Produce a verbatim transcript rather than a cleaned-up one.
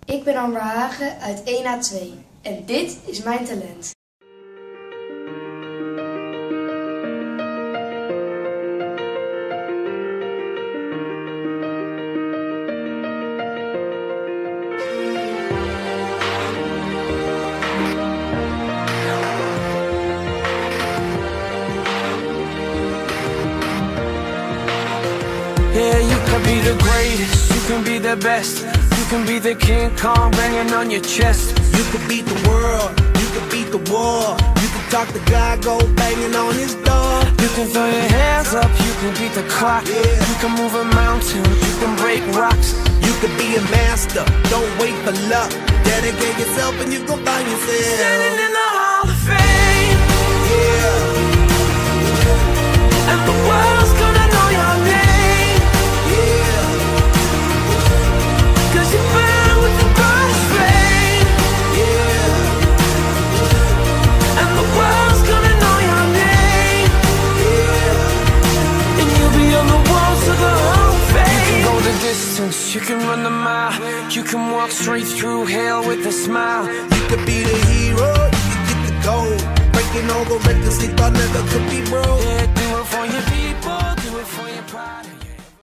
Ik ben Amber Hagen uit één A twee en dit is mijn talent. Yeah, you can be the greatest, you can be the best. You can be the King Kong banging on your chest. You can beat the world, you can beat the war. You can talk to God, go banging on his door. You can throw your hands up, you can beat the clock. Yeah. You can move a mountain, you can break rocks. You can be a master, don't wait for luck. Dedicate yourself and you gon' find yourself Standing in the Hall of Fame. Yeah, And the world's gonna know your name. yeah, Cause you burn with the brightest flame. yeah, And the world's gonna know your name. yeah. And you'll be on the walls of the Hall of Fame. You can go the distance, you can run the mile. You can walk straight through hell with a smile. You could be the hero, you could get the gold. Breaking all the records they thought never could be broke. Yeah,